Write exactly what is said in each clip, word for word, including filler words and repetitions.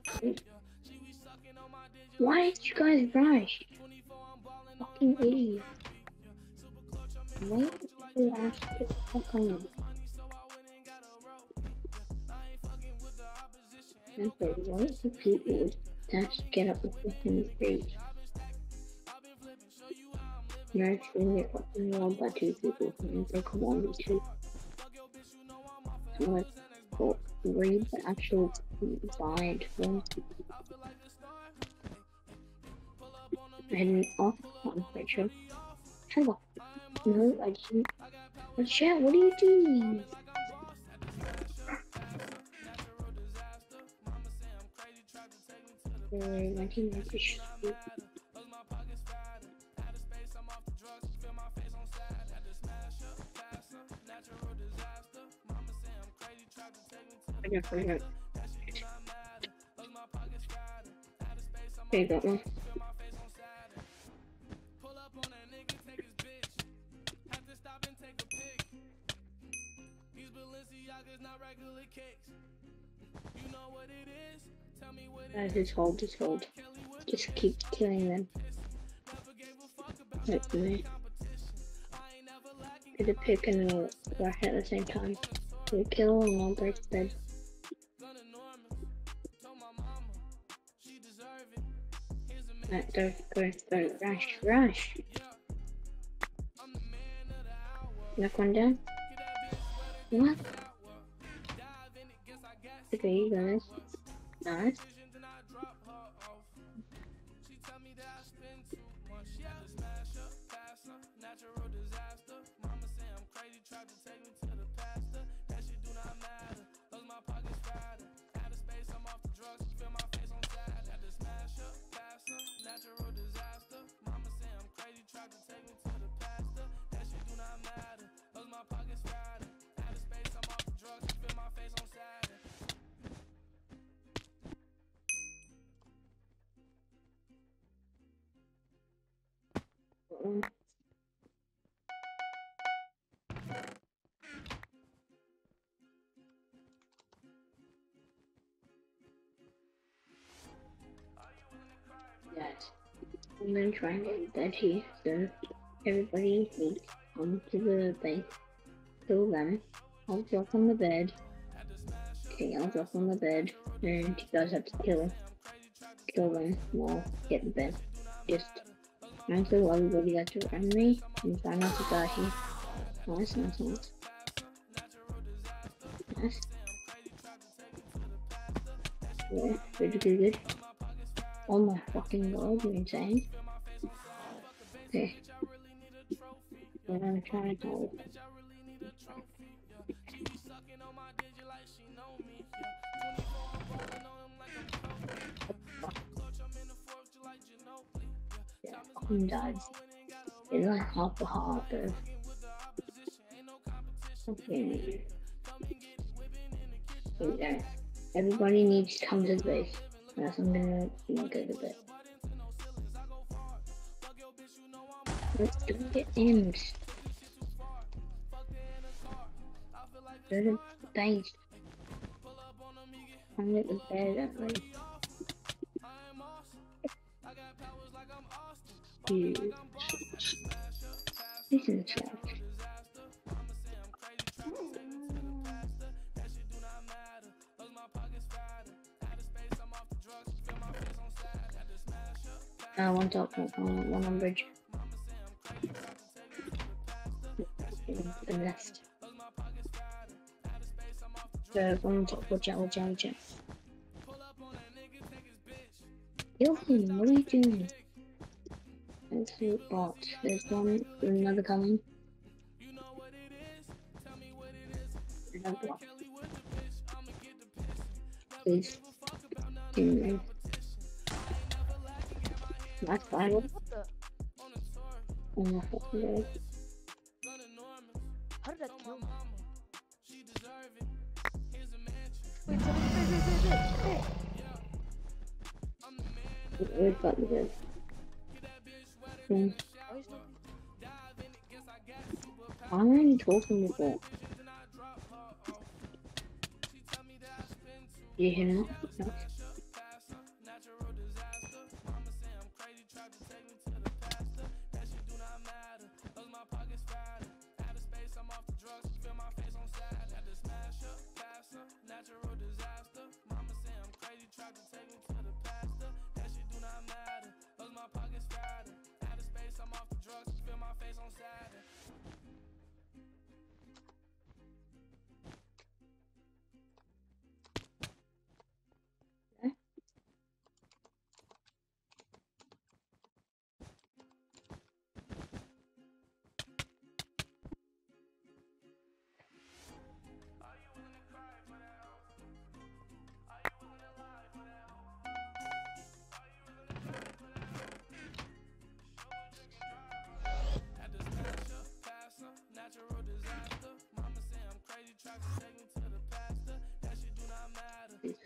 Why did you guys rush? Fucking idiot. Wait until after fuck on. And for wait for people to get up within the stage. Naturally, they're fucking wrong by two people. And they come on with two. So let's go read the actual side one. And off on picture. Shut up. No, I didn't. But chat, what are you doing? Uh, my team is just I never forgot. Okay, got one. Uh, just hold, just hold. Just keep killing them. Like me. Get a pick and a rush at the same time. You kill and I'll break the bed. Right, go, go, go, rush, rush. Knock one down. What? Okay, you guys. Nice. Um, Yes. I'm gonna try and get bed here, so everybody needs to come to the base. Kill them. I'll drop on the bed. Okay, I'll drop on the bed, and you guys have to kill kill them. Well, get the bed. Just cancel everybody that's around me and try not to die here. Nice, nice, nice. Nice. Yeah, good, good, good. Oh my fucking god, you're insane. Okay. We're gonna try to hold. Yeah, fucking died. It's like half a heart though. Okay. Okay, everybody needs to come to the base. That's I'm gonna go to bed. Let's go get in. Go to base. I'm at the bed already. Dude. This is trash. Uh, one top, one, one on bridge. The rest. So, one on top, watch out, watch out, watch out. Kill him, what are you doing? Let's see, bot. There's one, there's another coming. Another block. Please. Give me. That's fine. What the? Oh my fucking god. How did that kill me? Wait, so wait, wait, wait, wait, wait. We've got the good. Hmm. Why is nobody? I'm already talking with that. You hear that? No.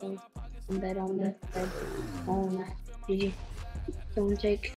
So, on bed, on the bed, all night. G G. Don't take